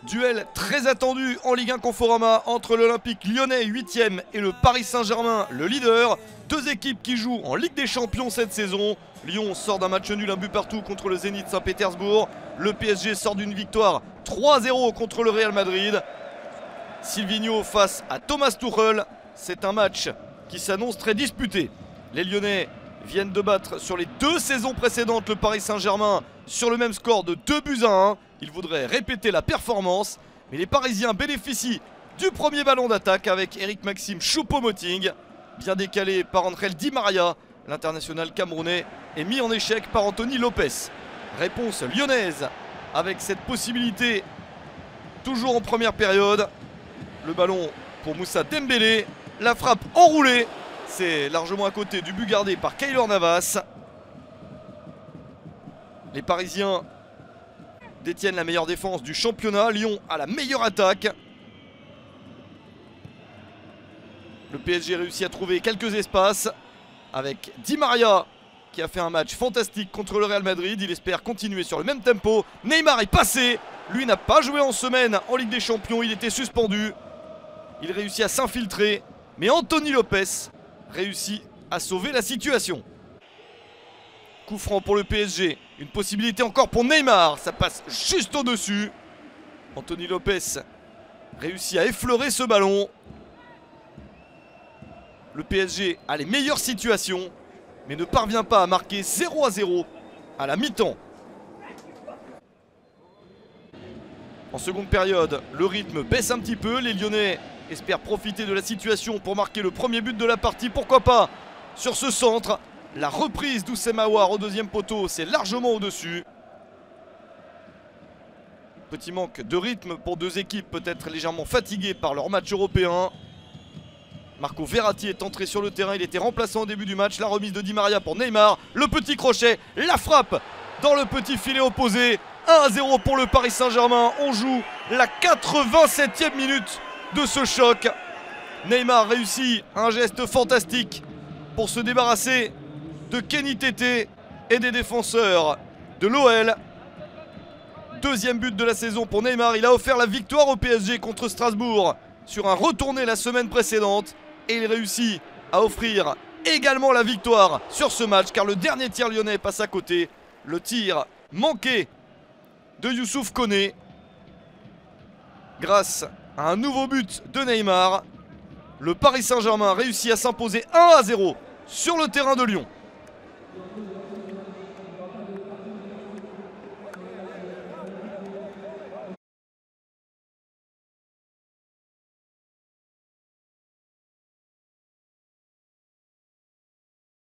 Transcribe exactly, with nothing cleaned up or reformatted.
Duel très attendu en Ligue un Conforama entre l'Olympique lyonnais huitième et le Paris Saint-Germain, le leader. Deux équipes qui jouent en Ligue des Champions cette saison. Lyon sort d'un match nul, un but partout contre le Zénith Saint-Pétersbourg. Le P S G sort d'une victoire trois zéro contre le Real Madrid. Silvinho face à Thomas Tuchel. C'est un match qui s'annonce très disputé. Les Lyonnais viennent de battre sur les deux saisons précédentes le Paris Saint-Germain sur le même score de deux buts à un. Ils voudraient répéter la performance, mais les Parisiens bénéficient du premier ballon d'attaque avec Eric Maxime Choupo-Moting. Bien décalé par Angel Di Maria, l'international camerounais est mis en échec par Anthony Lopes. Réponse lyonnaise avec cette possibilité toujours en première période. Le ballon pour Moussa Dembélé, la frappe enroulée. C'est largement à côté du but gardé par Keylor Navas. Les Parisiens détiennent la meilleure défense du championnat. Lyon a la meilleure attaque. Le P S G réussit à trouver quelques espaces avec Di Maria qui a fait un match fantastique contre le Real Madrid. Il espère continuer sur le même tempo. Neymar est passé. Lui n'a pas joué en semaine en Ligue des Champions. Il était suspendu. Il réussit à s'infiltrer. Mais Anthony Lopes réussit à sauver la situation. Coup franc pour le P S G. Une possibilité encore pour Neymar. Ça passe juste au-dessus. Anthony Lopes réussit à effleurer ce ballon. Le P S G a les meilleures situations, mais ne parvient pas à marquer zéro à zéro à la mi-temps. En seconde période, le rythme baisse un petit peu. Les Lyonnais espèrent profiter de la situation pour marquer le premier but de la partie. Pourquoi pas sur ce centre. La reprise d'Oussem Aouar au deuxième poteau, c'est largement au-dessus. Petit manque de rythme pour deux équipes peut-être légèrement fatiguées par leur match européen. Marco Verratti est entré sur le terrain, il était remplaçant au début du match. La remise de Di Maria pour Neymar, le petit crochet, la frappe dans le petit filet opposé. un à zéro pour le Paris Saint-Germain. On joue la quatre-vingt-septième minute de ce choc. Neymar réussit un geste fantastique pour se débarrasser de Kenny Tété et des défenseurs de l'O L. Deuxième but de la saison pour Neymar. Il a offert la victoire au P S G contre Strasbourg sur un retourné la semaine précédente. Et il réussit à offrir également la victoire sur ce match, car le dernier tir lyonnais passe à côté. Le tir manqué de Youssouf Koné. Grâce à un nouveau but de Neymar, le Paris Saint-Germain réussit à s'imposer un à zéro sur le terrain de Lyon.